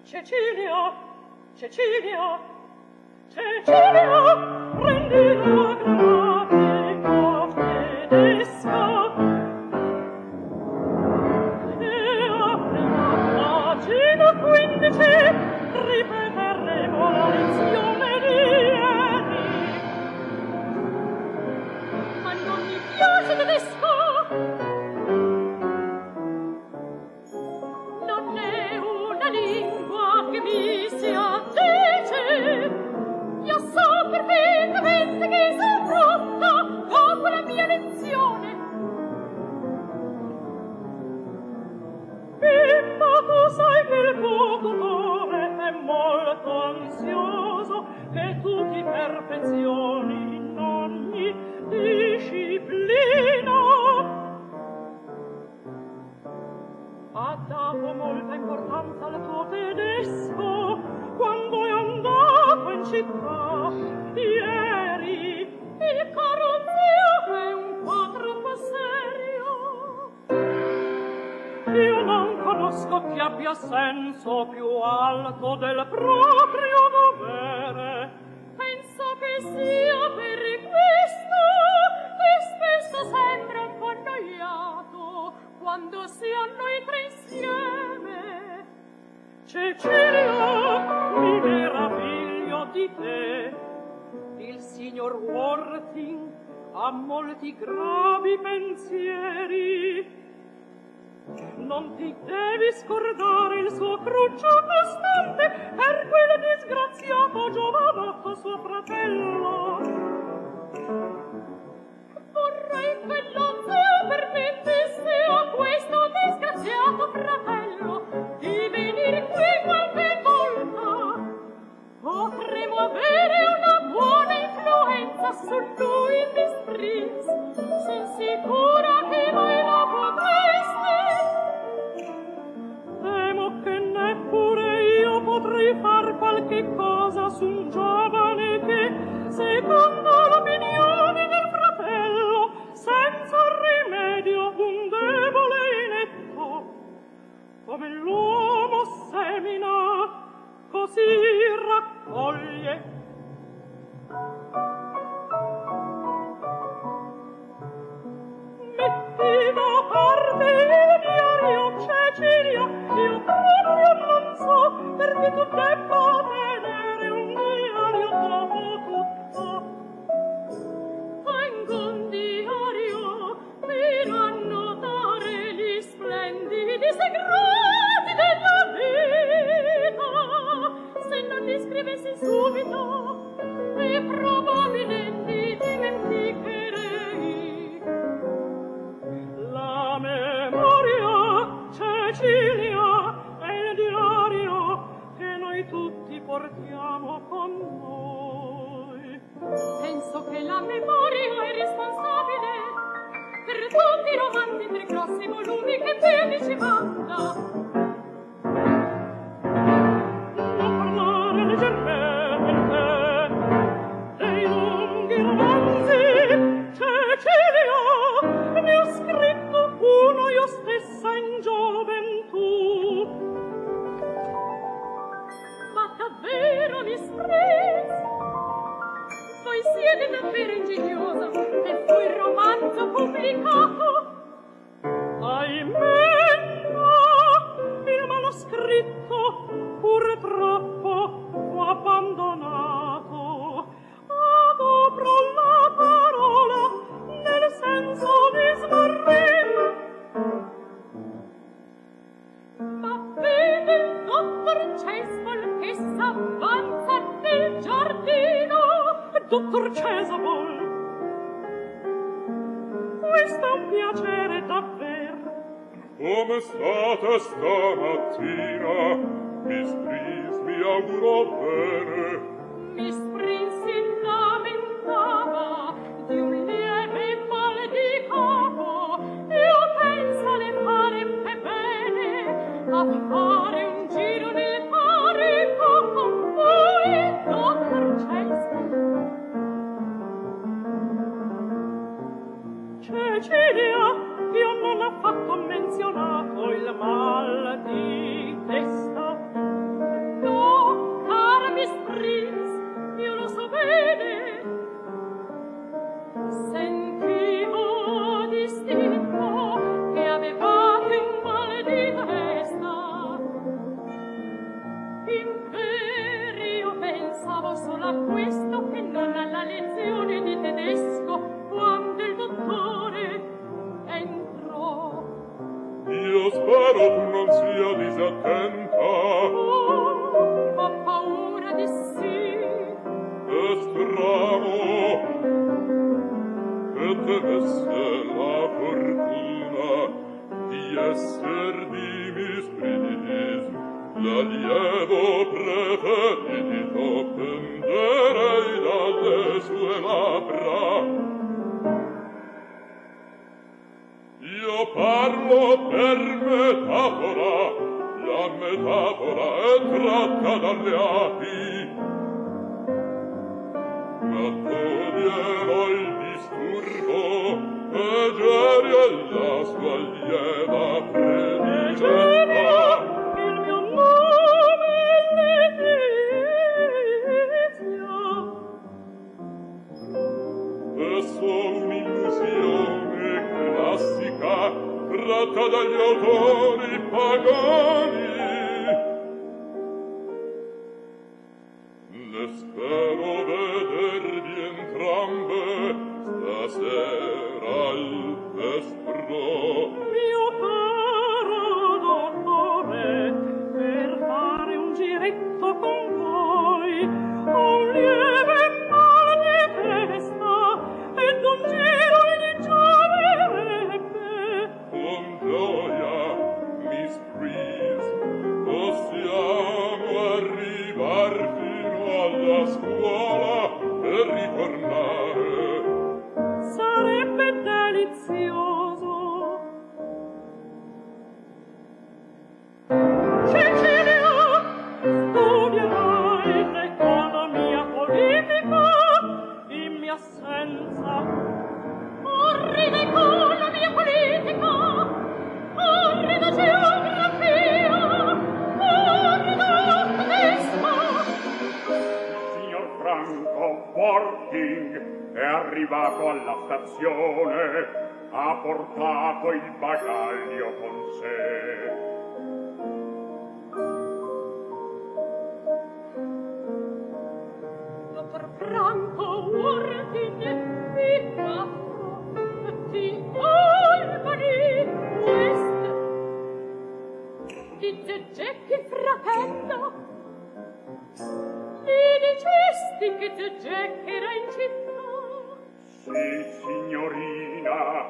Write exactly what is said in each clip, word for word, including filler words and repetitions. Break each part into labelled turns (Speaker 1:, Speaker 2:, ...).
Speaker 1: Cecilia, Cecilia, Cecilia, prendi la grammatica tedesca e apri la pagina quindici, ripeteremo la lezione di ieri. Ma non mi piace tedesco. Mi si addice, io so perfettamente che sono brutta dopo la mia lezione. Bimba, tu sai che il tuo tutore è molto ansioso che tu ti perfezioni in ogni disciplina. Ha dato molta importanza al tuo tedesco quando è andato in città ieri. Il caro zio è un po' troppo serio. Io non conosco chi abbia senso più alto del proprio dovere. Penso che sia per questo che spesso sembra un po' annoiato quando si a noi tre insieme. Cecilia, mi meraviglio di te. Il signor Worthing ha molti gravi pensieri. Non ti devi scordare il suo cruccio costante per quel disgraziato giovanotto suo fratello. Vorrei che lo zio permettesse a questo disgraziato fratello di venire qui qualche volta. Potremo avere una buona influenza su lui, Miss Prince. Sono sicura che voi lo potreste. Temo che neppure io potrei far qualche cosa su un giovane che, secondo l'opinione del fratello, senza rimedio un debole inetto. Come l'uomo semina, così raccoglie. Metti da parte il diario, Cecilia, io proprio non so perché tu debba tenere un diario dopo tutto. Tengo un diario per annotare gli splendidi segreti della vita. Se non li scrivessi subito è probabile ti dimenticherei. La memoria, Cecilia, è il diario che noi tutti portiamo con noi. Penso che la memoria è responsabile per tutti i romanzi, per grossi volumi che te ci manda. Non parlare leggermente dei lunghi romanzi, Cecilia, ne ho scritto uno io stessa in gioventù. Ma davvero, Miss Prince, voi siete davvero ingegnosa e fu il romanzo pubblicato. Ahimè, no, il manoscritto purtroppo fu abbandonato. Adopro la parola nel senso di smarrire. Ma vede il dottor Chasuble che s'avanza nel giardino. Dottor Chasuble, questo è un piacere davvero.
Speaker 2: Come state stamattina? Miss Prince mi auguro bene.
Speaker 1: Miss Prince si lamentava di un lieve mal di capo. Io penso le farebbe bene a fare un giro nel carico con voi, dottor Chasuble. Cecilia, io non ho affatto menzionato il mal di testa. In verio pensavo solo a questo e non alla lezione di tedesco quando il dottore entrò.
Speaker 2: Io spero tu non sia disattenta.
Speaker 1: Oh, ho paura di sì.
Speaker 2: È strano che temesse la fortuna di esser di Miss Pris l'allievo preferito. Penderei dalle sue labbra. Io parlo per metafora, la metafora è tratta dalle api. Ma toglierò il disturbo e Geri è la sua allieva prediletta.
Speaker 1: Il mio nome è Letizia.
Speaker 2: È solo un'illusione classica tratta dagli autori pagani. Ne spero vedervi entrambe stasera al vespro.
Speaker 1: Mio caro dottore, per fare un giretto con voi ho un lieve mal di testa ed un giro gli gioverebbe.
Speaker 2: Con gioia, Miss Pris, possiamo arrivar fino alla scuola e ritornare.
Speaker 1: Sarebbe delizioso. Cecilia, studierai l'economia politica in mia assenza. Orrida economia politica, orrida geografia, orrida tedesca.
Speaker 3: Signor Franco Working è arrivato alla stazione, ha portato il bagaglio con sé.
Speaker 1: Dottor Franco Working di quattro di Albany West. Di Gegecchi fratello, mi dicesti che Gegecchi era in città.
Speaker 3: Sì, signorina,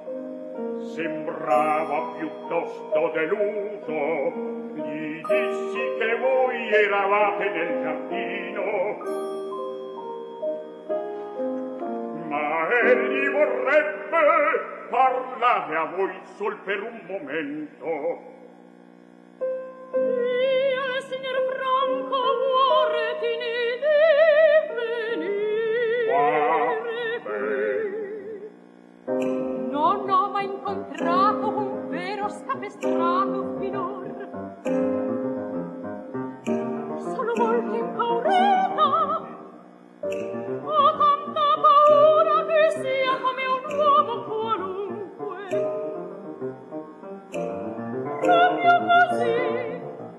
Speaker 3: sembrava piuttosto deluso. Gli dissi che voi eravate nel giardino, ma egli vorrebbe parlare a voi sol per un momento.
Speaker 1: Io, signor Franco, Working di venire qui. Non ho mai incontrato un vero scapestrato finor. Sono molto impaurita. Ho tanta paura che sia come un uomo qualunque. Proprio così.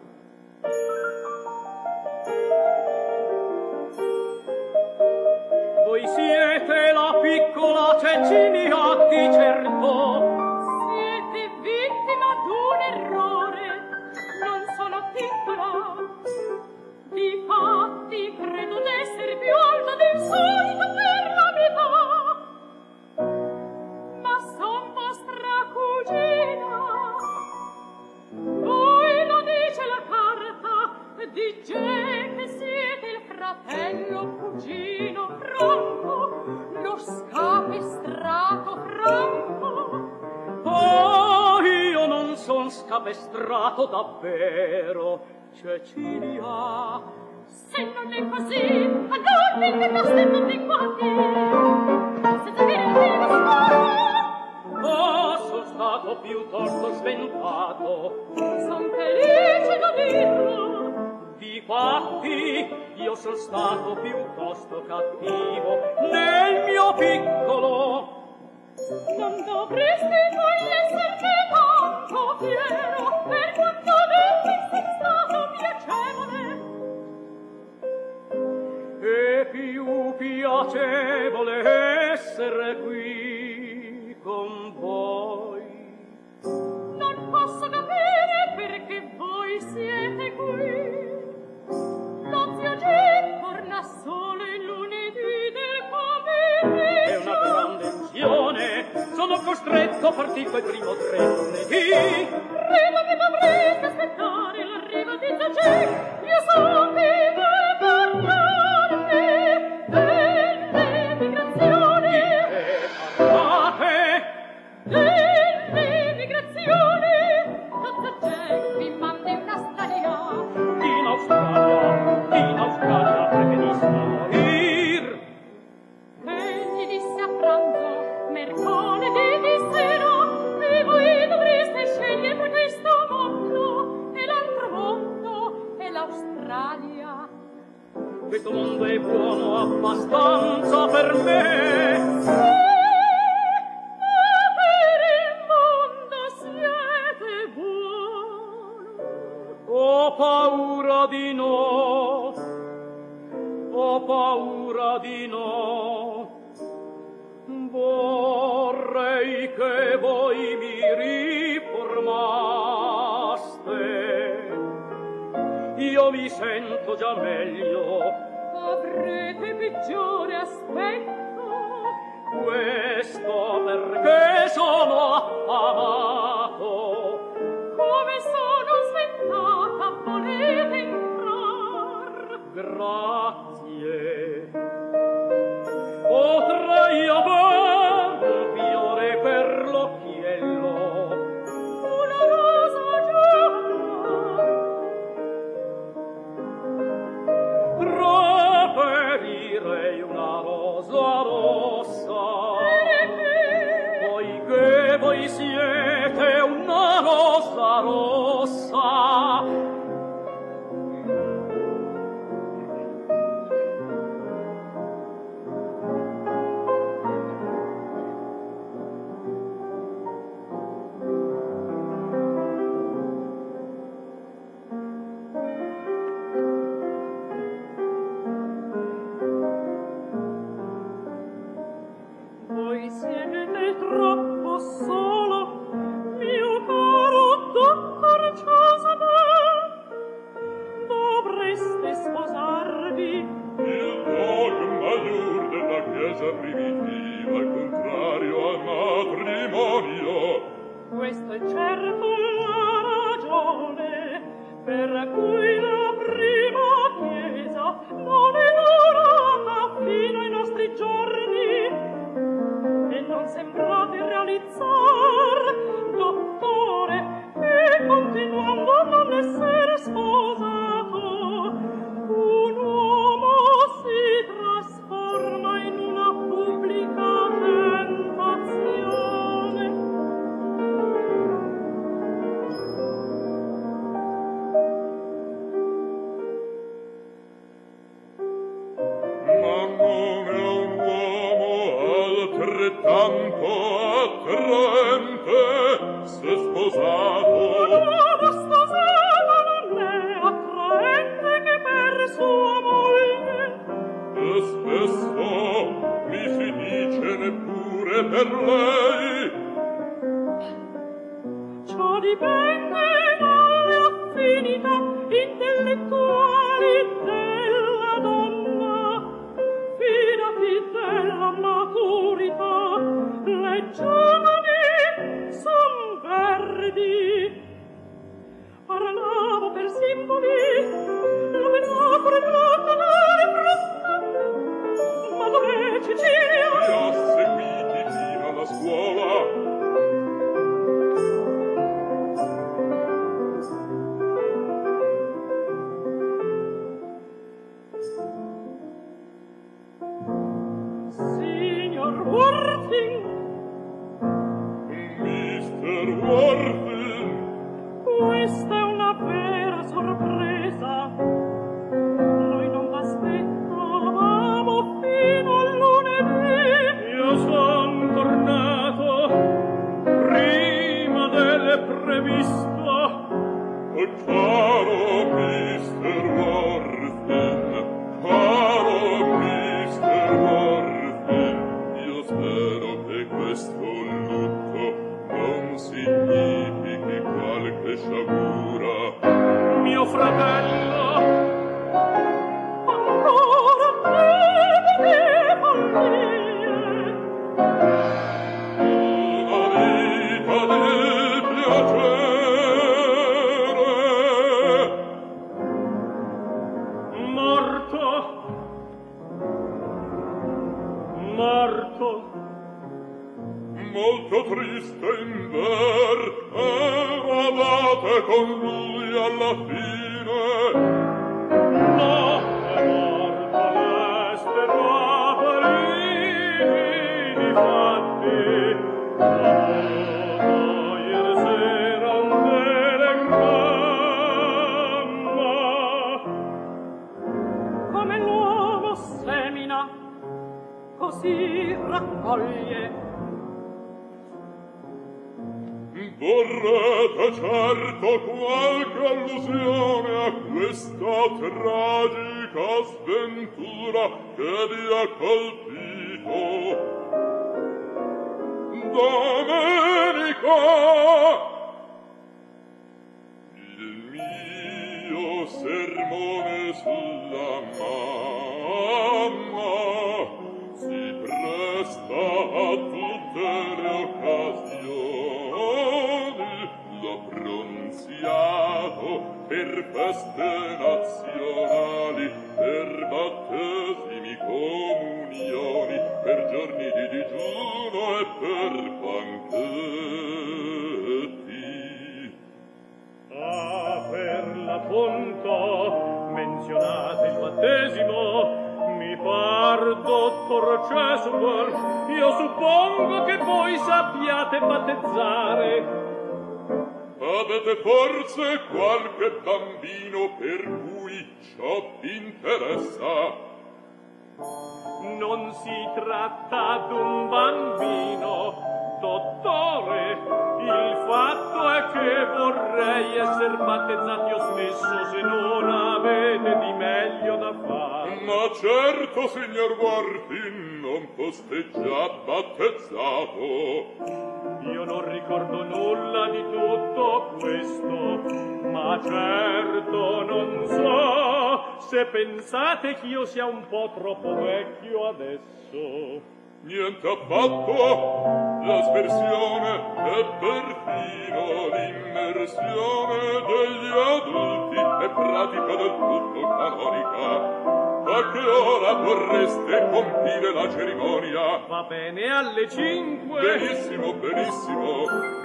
Speaker 4: Voi siete la piccola Cecilia, di certo.
Speaker 1: Siete vittima d'un errore. Non sono piccola. Difatti credo d'essere più alta del solito per la metà. Ma son vostra cugina. Voi lo dice la carta, dice che siete il fratello cugino Franco, lo scapestrato Franco.
Speaker 4: Oh, io non son scapestrato davvero, Cecilia.
Speaker 1: Se non è così, allora vengono tutti quanti, senza avere il primo scuola.
Speaker 4: Oh, son stato piuttosto sventato.
Speaker 1: Son felice da dirlo.
Speaker 4: Difatti, io son stato piuttosto cattivo nel mio piccolo.
Speaker 1: Non dovresti poi esserne tanto fiero, per quanto deve essere stato piacevole.
Speaker 4: piacevole essere qui con voi.
Speaker 1: Non posso capire perché voi siete qui. Lo zio G torna solo il lunedì del pomeriggio.
Speaker 4: È una grande illusione, sono costretto a partir quel primo tre lunedì.
Speaker 1: Prima che dovreste aspettare l'arrivo di zio G, io so che vuole parlarvi delle migrazioni.
Speaker 4: E parlate
Speaker 1: Delle migrazioni. Lo zio G vi manda in Australia.
Speaker 4: in Australia, in Australia preferisco morir.
Speaker 1: Egli disse a pranzo, mercoledì di sera, e voi dovreste scegliere per questo mondo, e l'altro mondo è l'Australia.
Speaker 4: Questo mondo è buono abbastanza per me.
Speaker 1: Ma per il mondo siete buono.
Speaker 4: Ho paura di no, ho paura di no. Vorrei che voi mi riformaste. Io mi sento già meglio.
Speaker 1: Avrete peggiore aspetto.
Speaker 4: Questo perché sono affamato.
Speaker 1: Come sono sventata, volete entrar?
Speaker 4: Grazie. Potrei aver un fiore per l'occhiello.
Speaker 1: Una rosa gialla.
Speaker 4: Preferirei una rosa rossa. Poiché voi siete una rosa rossa.
Speaker 1: Voi siete troppo solo, mio caro dottor Chasuble. Dovreste sposarvi.
Speaker 2: Il dogma della Chiesa primitiva è contrario al matrimonio.
Speaker 1: Questo è certo la ragione per cui la prima Chiesa non è durata fino ai nostri giorni. E non sembrate realizzar, dottore, che continuando a non essere sposato, un uomo si trasforma in una pubblica tentazione.
Speaker 2: Ma non è un uomo altrettanto attraente se sposato.
Speaker 1: L'uomo sposato non è attraente che per sua moglie.
Speaker 2: E spesso mi si dice neppure per lei.
Speaker 1: Ciò dipende dalle affinità intellettuali della donna. Fidati della maturità, le giovani son verdi. Parlavo per simboli, la metafora tratta dalle frutta. Ma dov'è Cecilia?
Speaker 2: Li ha seguiti fino alla scuola.
Speaker 4: morto, morto.
Speaker 2: Molto triste inver eravate con lui alla fine.
Speaker 4: No, è morto l'estero a Parigi, difatti. Oh, ieri sera un telegramma.
Speaker 1: Come l'uomo semina, così raccoglie.
Speaker 2: Vorrete certo qualche allusione a questa tragica sventura che vi ha colpito. Domenica, il mio sermone sulla mamma si presta a tutte le occasioni. L'ho pronunziato per feste nazionali, per battesimi, comunioni, per giorni di digiuno e per banchetti.
Speaker 4: Ah, per l'appunto menzionate il battesimo. Mi par, dottor Cesubar, io suppongo che voi sappiate battezzare.
Speaker 2: Avete forse qualche bambino per cui ciò interessa?
Speaker 4: Non si tratta d'un bambino, dottore. Il fatto è che vorrei esser battezzato io stesso, se non avete di meglio da fare.
Speaker 2: Ma certo, signor Wartin, non foste già battezzato.
Speaker 4: Io non ricordo nulla di tutto questo, ma certo non so se pensate che io sia un po' troppo vecchio adesso.
Speaker 2: Niente affatto, l'aspersione e perfino l'immersione degli adulti è pratica del tutto canonica. A che ora vorreste compire la cerimonia?
Speaker 4: Va bene, alle cinque.
Speaker 2: Benissimo, benissimo.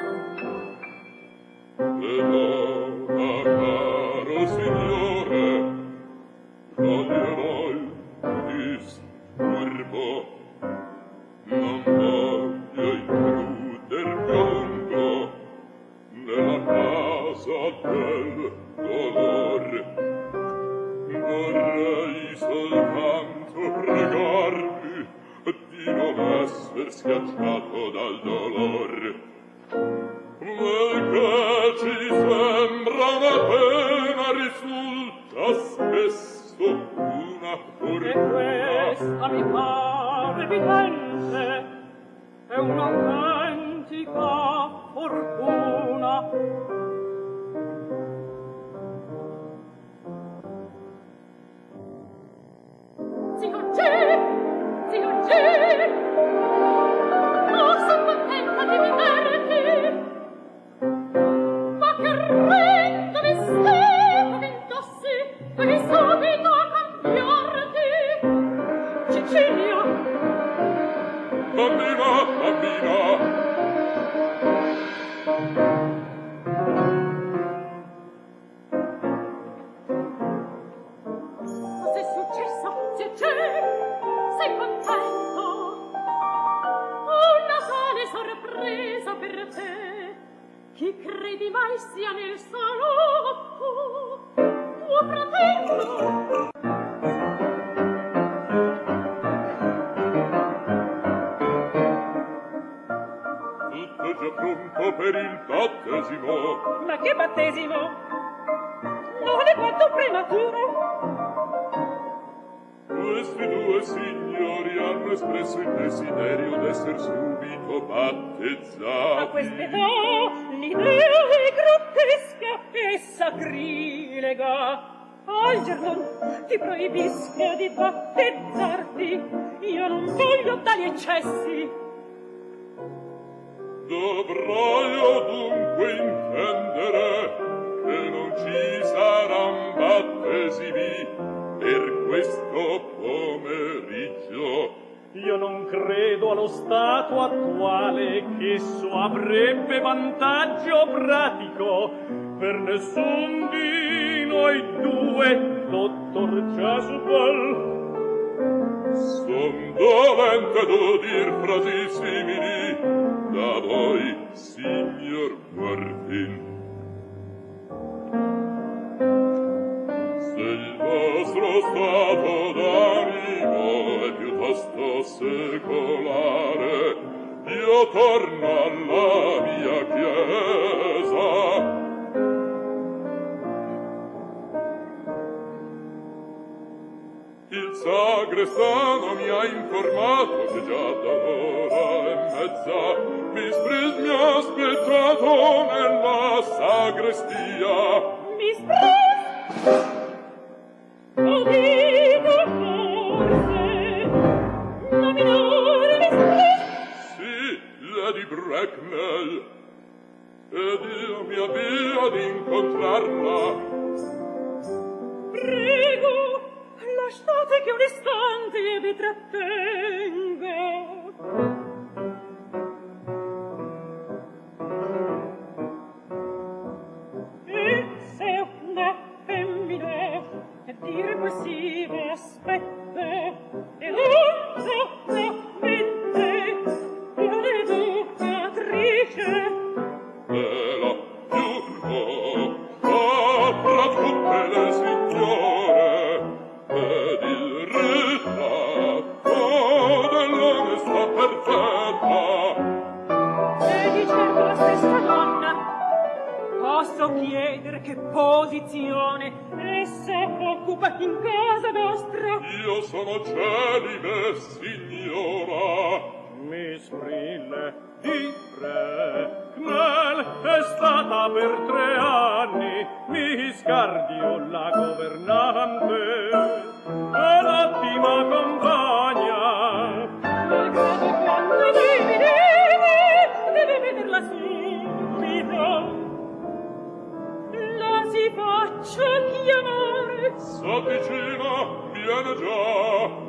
Speaker 2: Ed ora, caro signore, toglierò il disturbo. Non voglio intrudermi a lungo nella casa del dolor. Vorrei soltanto pregarvi di non esser schiacciato dal dolor. Quel che ci sembra una pena risulta spesso una fortuna.
Speaker 1: E questa mi pare evidente, è un'autentica fortuna. Zio G, zio G, oh, son contenta di vederti, ma che rendo mi stavo che indossi, devi subito cambiarti. Cecilia,
Speaker 2: Bambina, bambina.
Speaker 1: cos'è successo? Zio G, sei contento? Una tale sorpresa per te, chi credi mai sia nel salotto tuo fratello?
Speaker 2: Tutto già pronto per il battesimo.
Speaker 1: Ma che battesimo? Non è quanto prematuro?
Speaker 2: Questi due signori hanno espresso il desiderio d'esser subito battezzati.
Speaker 1: A quest'età l'idea è grottesca e sacrilega. Algernon, ti proibisco di battezzarti. Io non voglio tali eccessi.
Speaker 2: Dovrò io dunque intendere che non ci saran battesimi per questo pomeriggio.
Speaker 4: Io non credo allo stato attuale che esso avrebbe vantaggio pratico per nessun di noi due, dottor Chasuble.
Speaker 2: Son dolente d'udir frasi simili da voi, signor Martin. Se il vostro stato d'animo è piuttosto secolare, io torno alla mia chiesa. Il sagrestano mi ha informato che già da un'ora e mezza Miss mi ha aspettato nella sagrestia.
Speaker 1: Miss Pris! Oh, dico forse, nominore Miss Pris?
Speaker 2: Sì, Lady Bracknell. Ed io mi avvio ad incontrarla.
Speaker 1: Prego, lasciate che un istante vi trattenga. E se una femmina dire possibile aspette e lontanamente la educatrice
Speaker 2: E la più fra tutte le signore ed il ritratto dell'onestà perfetta.
Speaker 1: e di certo la stessa donna. Posso chiedere che posizione essa occupa in casa vostra?
Speaker 2: Io sono celibe, signora.
Speaker 4: Miss Brille di Bracknell è stata per tre anni Miss Cardio la governante e l'ottima compagna.
Speaker 1: Malgrado quanto devi deve, deve vederla subito. La si faccia chiamare.
Speaker 2: So vicino, viene già.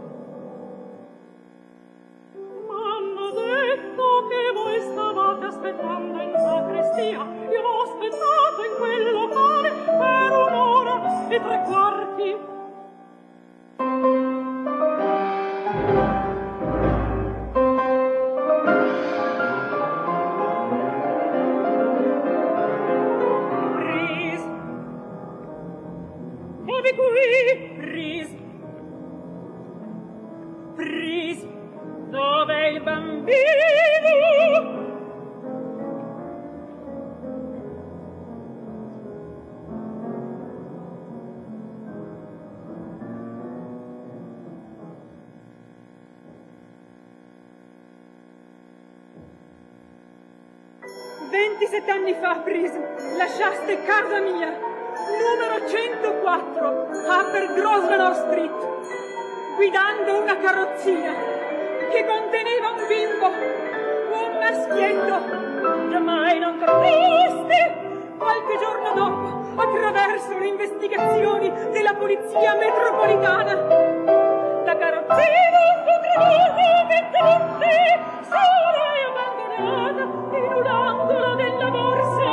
Speaker 1: M'hanno detto che voi stavate aspettando in sacrestia. Io l'ho aspettato in quel locale per un'ora e tre quarti. Pris, come qui, Pris, Pris, dov'è il bambino? ventisette anni fa, Prism, lasciaste casa mia, numero centoquattro, Upper Grosvenor Street, guidando una carrozzina che conteneva un bimbo, un maschietto. Giammai non credeste? Qualche giorno dopo, attraverso le investigazioni della polizia metropolitana, la carrozzina fu trovata vent'anni sola e abbandonata in un angolo della borsa.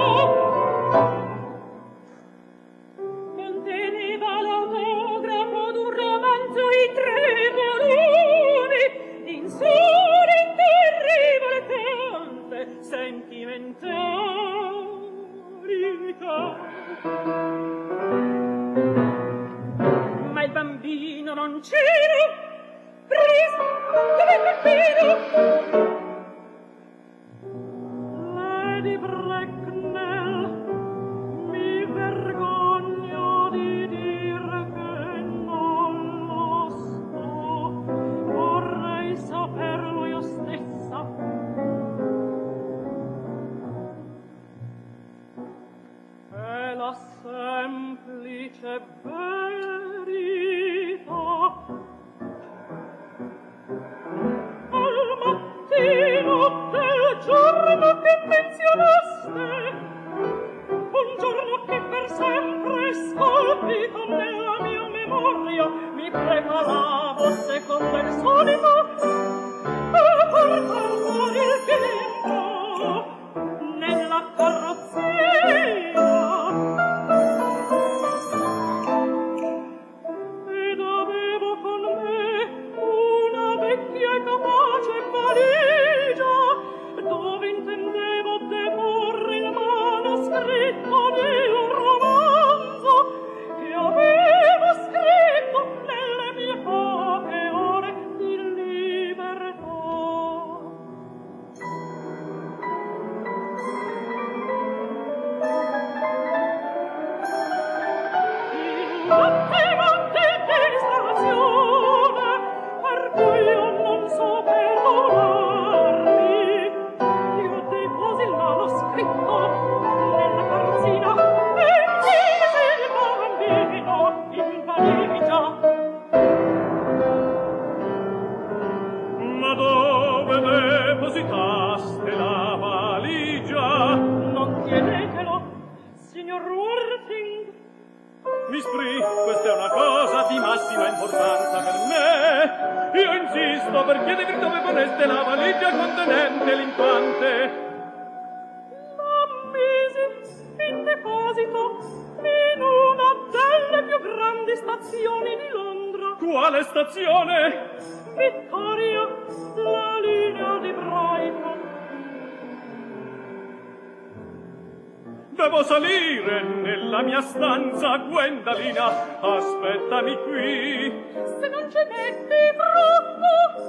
Speaker 1: Conteneva l'autografo d'un romanzo in tre volumi, insolente e rivoltante sentimentalità. Ma il bambino non c'era. Pris, dov'è il bambino? Lady Bracknell, mi vergogno di dire che non lo so. Vorrei saperlo io stessa. È la semplice verità. Al mattino del giorno che menzionaste, un giorno che per sempre è scolpito nella mia memoria, sapevi già.
Speaker 4: Ma dove depositaste la valigia?
Speaker 1: Non chiedetelo, signor Worthing.
Speaker 4: Miss Pri, questa è una cosa di massima importanza per me. Io insisto per chiedervi dove poneste la valigia contenente l'infante.
Speaker 1: La misi in deposito in una delle più grandi stazioni di Londra.
Speaker 4: Quale stazione?
Speaker 1: Vittoria, la linea di Brighton.
Speaker 4: Devo salire nella mia stanza, Gwendalina, aspettami qui.
Speaker 1: Se non ci metti troppo,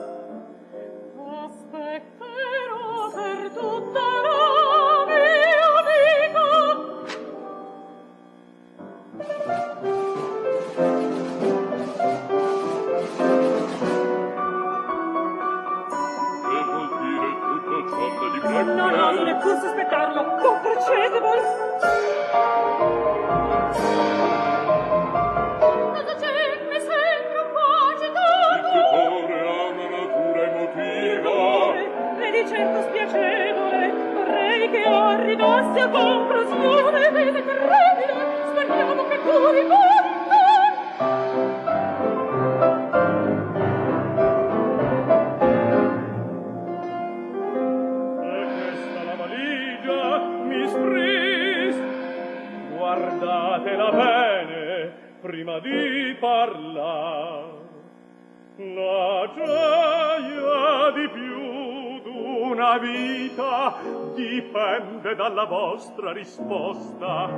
Speaker 1: aspetterò per tutta la mia vita.
Speaker 2: Che vuol dire tutto ciò di Bracknell?
Speaker 1: Non oso neppur sospettarlo. Compracete voi. Cosa c'è? Mi sembra un po' agitato.
Speaker 2: Il tutore ha una natura emotiva.
Speaker 1: Le di certo spiacevole. Vorrei che arrivasse a conclusione. Vede terribile. Speriamo che curi molto.
Speaker 4: Guardatela bene prima di parlar. La gioia di più d'una vita dipende dalla vostra risposta.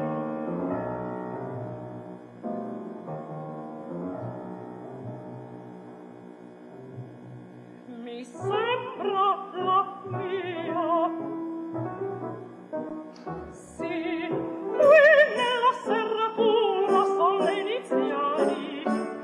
Speaker 1: Mi sembra la mia. Sì, qui nella serratura son le iniziali.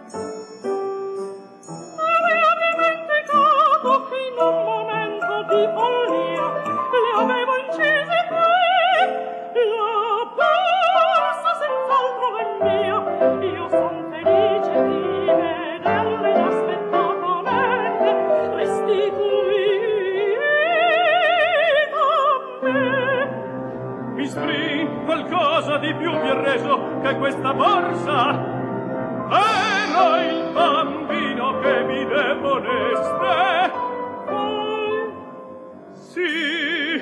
Speaker 1: Avevo dimenticato che in un momento di follia le avevo incise qui. La borsa senz'altro è mia. Io son felice di vederle inaspettatamente restituita a me.
Speaker 4: Miss Pri, qualcosa di più mi ha reso che questa borsa. Era il bambino che mi deponeste.
Speaker 1: Poi,
Speaker 4: Sì,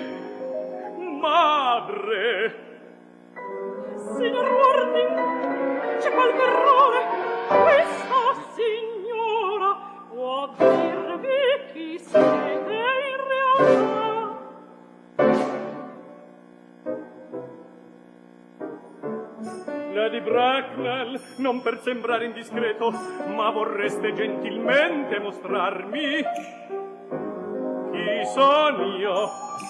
Speaker 4: madre.
Speaker 1: signor Worthing, c'è qualche errore. Questa signora può dirvi chi siete in realtà.
Speaker 4: Lady Bracknell, non per sembrare indiscreto, ma vorreste gentilmente mostrarmi chi son io.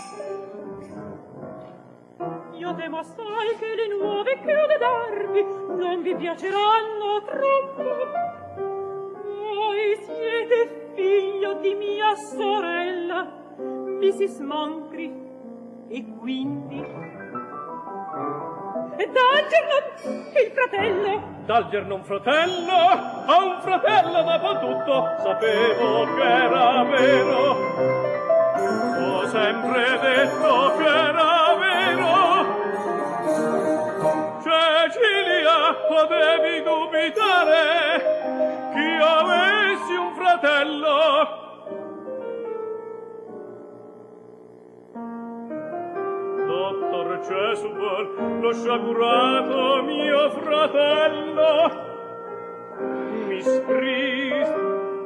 Speaker 1: Io temo assai che le nuove che ho da darvi non vi piaceranno troppo. Voi siete figlio di mia sorella, missis Moncrief, e quindi... E D'Algernon, il fratello.
Speaker 4: D'Algernon fratello? Ha un fratello dopo tutto? Sapevo che era vero. Ho sempre detto che era vero. Cecilia, potevi dubitare che io avessi un fratello? Dottor Chasuble, lo sciagurato mio fratello. Miss Priest,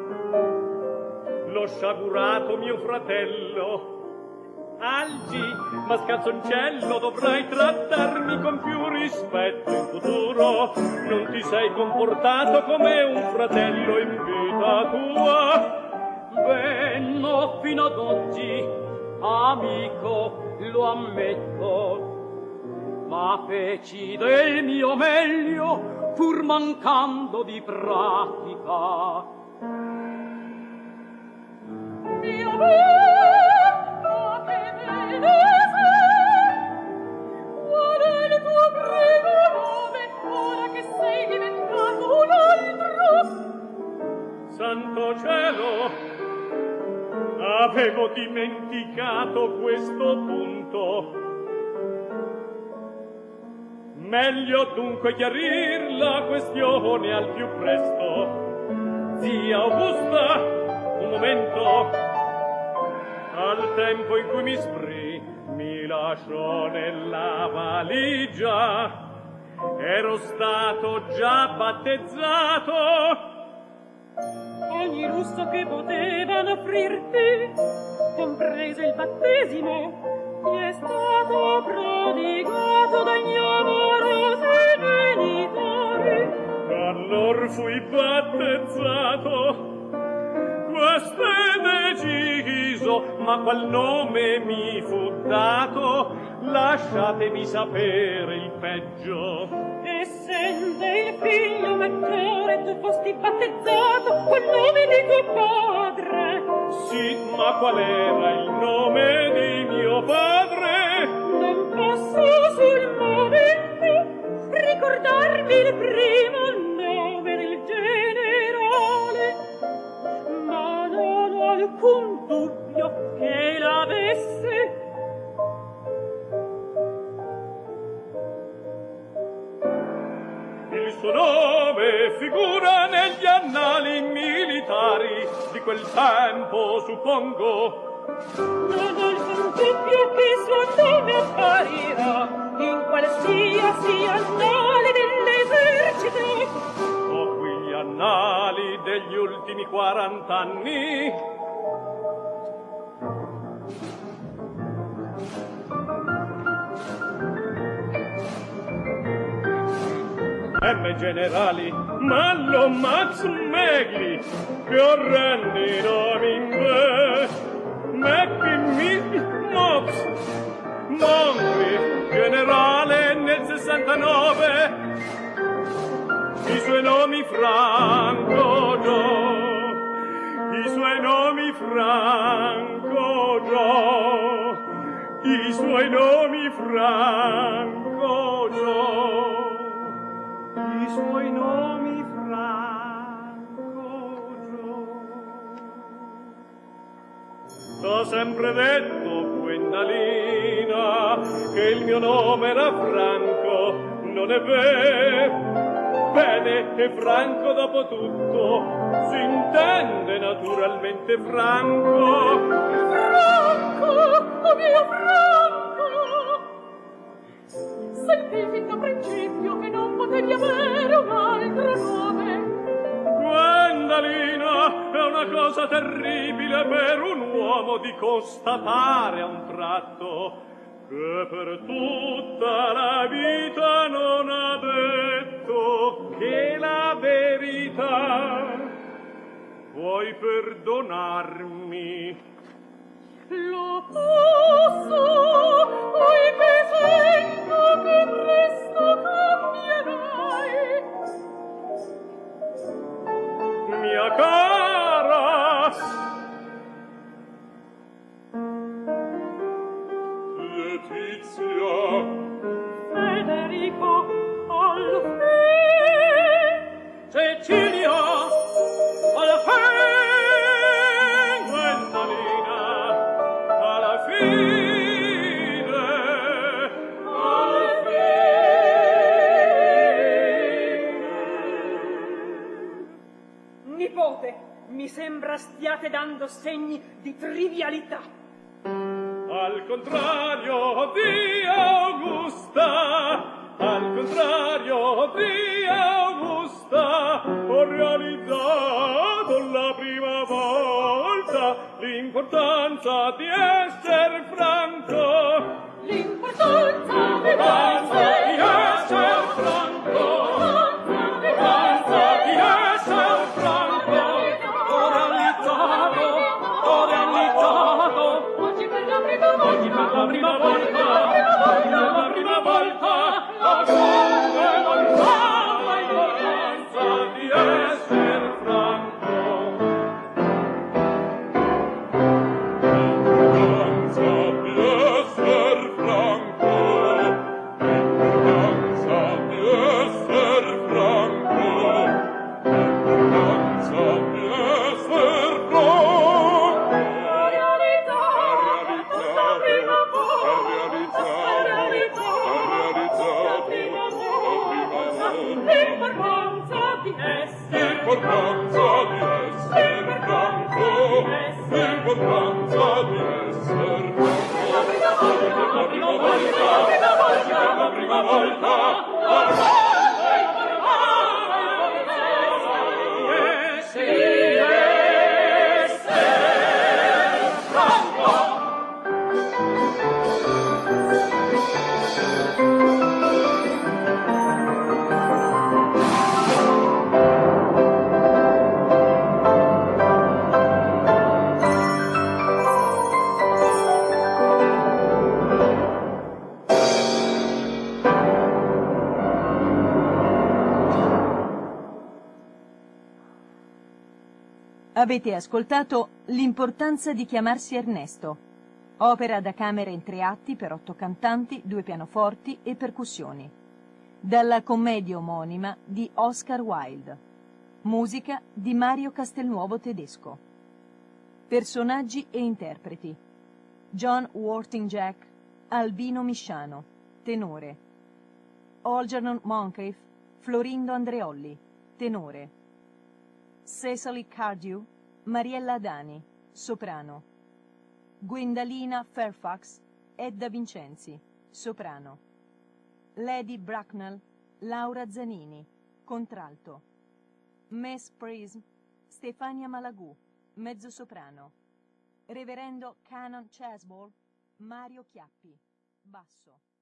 Speaker 4: lo sciagurato mio fratello. Algi, ma scazzoncello, dovrai trattarmi con più rispetto in futuro. Non ti sei comportato come un fratello in vita tua.
Speaker 1: Beh, no, fino ad oggi, amico, lo ammetto, ma feci del mio meglio pur mancando di pratica. Mio bella, che vedese, qual è il tuo primo nome, ora che sei diventato un altro?
Speaker 4: santo cielo, avevo dimenticato questo punto. Meglio dunque chiarir la questione al più presto. Zia Augusta, un momento. Al tempo in cui mi sprì, mi lasciò nella valigia. Ero stato già battezzato.
Speaker 1: Ogni lusso che potevano offrirti, compreso il battesimo, ti è stato prodigato dagli amorosi genitori.
Speaker 4: Allor fui battezzato. Questo è deciso, ma qual nome mi fu dato? Lasciatemi sapere il peggio.
Speaker 1: Essendo il figlio maggiore, tu fosti battezzato col nome di tuo padre.
Speaker 4: Sì, ma qual era il nome di mio padre?
Speaker 1: Non posso sul momento ricordarmi il primo nome del generale, ma non ho alcun dubbio che l'avesse.
Speaker 4: Il suo nome figura negli annali militari di quel tempo, suppongo.
Speaker 1: Non ho alcun dubbio che il suo nome apparirà in qualsiasi annale dell'esercito.
Speaker 4: Ho qui gli annali degli ultimi quarant'anni. M. Generali, Mallo, Max, Megli, che orrendi nomi in me. Mecchi, Mitti, Mox, Mongri, generale nel sessantanove. I suoi nomi Franco Gio, i suoi nomi Franco Gio, i suoi nomi Franco Gio. I suoi nomi Franco Gio. T'ho sempre detto, Gwendalina, che il mio nome era Franco, non è vero? Bene, e Franco dopo tutto si intende naturalmente Franco.
Speaker 1: Franco, oh mio Franco! Senti fin da principio che non potevi avere un altro nome.
Speaker 4: Gwendalina, è una cosa terribile per un uomo di constatare a un tratto che per tutta la vita non ha detto che la verità. Puoi perdonarmi?
Speaker 1: Lo posso, poiché sento che presto cambierai.
Speaker 4: Mia cara,
Speaker 2: Letizia,
Speaker 1: Federico, alla fine.
Speaker 4: Cecilia, alla fine, Gwendalina, alla fine, alla fine.
Speaker 1: Nipote, mi sembra stiate dando segni di trivialità.
Speaker 4: Al contrario di Augusta, al contrario di Augusta, ho realizzato la prima volta l'importanza di essere franco.
Speaker 1: L'importanza di
Speaker 4: L'importanza di essere franco. L'importanza di essere franco. Ho realizzato, ho realizzato.
Speaker 1: Oggi per la prima volta,
Speaker 4: Oggi per la prima volta, oggi per la prima volta, ho l'importanza di essere franco.
Speaker 2: l'importanza di esser franco, l'importanza l'importanza di esser franco, l'importanza di esser franco. La prima volta, la prima volta, la prima volta, la prima volta,
Speaker 5: Avete ascoltato L'importanza di chiamarsi Ernesto, opera da camera in tre atti per otto cantanti, due pianoforti e percussioni, dalla commedia omonima di Oscar Wilde, musica di Mario Castelnuovo Tedesco. Personaggi e interpreti: John Worthing Jack, Albino Misciano, tenore; Algernon Moncrief, Florindo Andreolli, tenore; Cecily Cardew, Mariella Adani, soprano; Gwendalina Fairfax, Edda Vincenzi, soprano; Lady Bracknell, Laura Zanini, contralto; Miss Prism, Stefania Malagù, mezzosoprano; Reverendo Canon Chesball, Mario Chiappi, basso.